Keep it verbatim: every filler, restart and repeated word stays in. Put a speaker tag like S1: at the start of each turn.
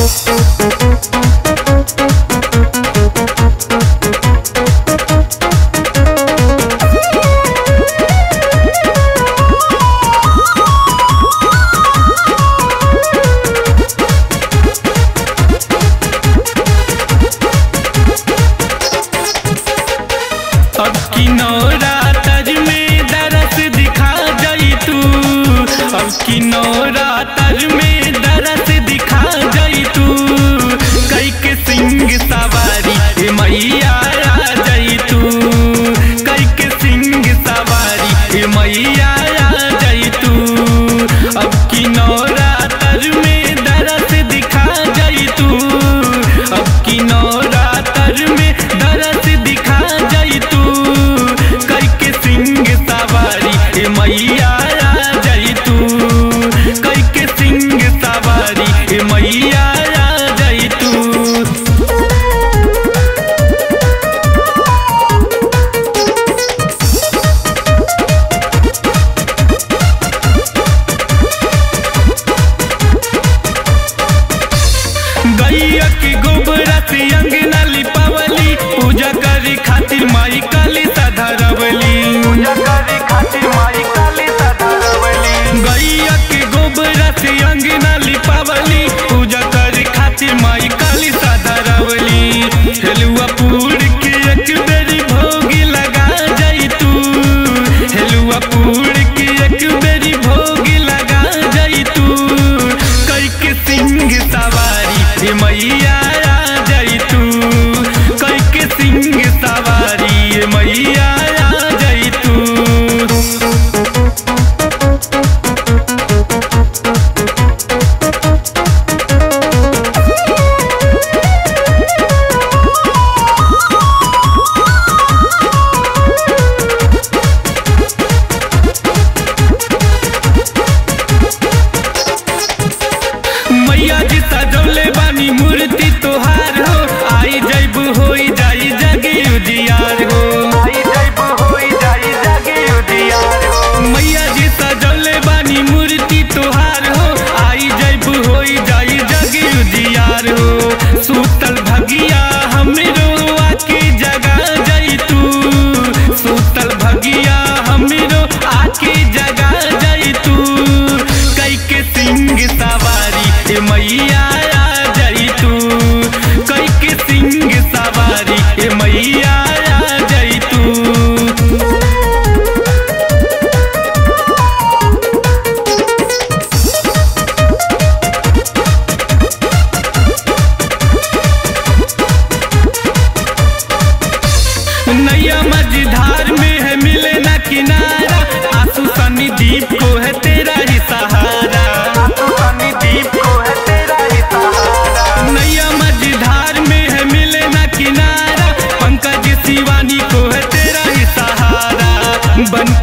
S1: अब की नवरात्र में दरस दिखा जाई तू, अब की नवरात्र में दरस दिखा जाई तू। कई के सिंह सवारी मैया आ जाई तू, कई के सिंह सवारी मैया आ जाई तू। अब की नवरात्र में दरस दिखा जाई तू, अब की नवरात्र में दरस दिखा जाई तू। करके सिंह सवारी मैया आ जाई तू, करके सिंह सवारी मैया आ जाई तू। गैया के गोबरा से अंगना लिपावली, पूजा करे खातिर माई काली सधरवली, पूजा करे खातिर माई काली सधरवली। गैया के गोबरा से अंगना लिपावली, पूजा करे खातिर माई काली सधरवली। हेलुआ पूर के एक बेरी भोग लगा जाई तू, हेलुआ पूर के एक बेरी भोग लगा जाई तू। करके सिंह सवारी मैया आ जाई तू, करके सिंह सवारी मैया आ जाई तू। मैया जी सजौले बानी मूर्ति तोहार हो, आई जैब होई जाई जगे उजियार हो, आई जैब होई जाई जगे उजियार हो। मैया जी सजौले बानी मूर्ति तोहार हो, आई जैब होई जाई जगे उजियार हो। सूतल भगिया हमरो आके जगा जाई तू, सूतल भगिया हमरो आके जगा जाई तू। कई के सिंह सवारी मैया आ जाई तू, कई के सिंह सवारी मैया आ जाई तू। नैया मझधार में है मिले ना किनारा, आंसू सनी दीप को है तेरा ही सहारा, आंसू सनी दीप को है तेरा ही सहारा। नैया मझधार में है मिले ना किनारा, पंकज शिवानी को है तेरा ही सहारा। बन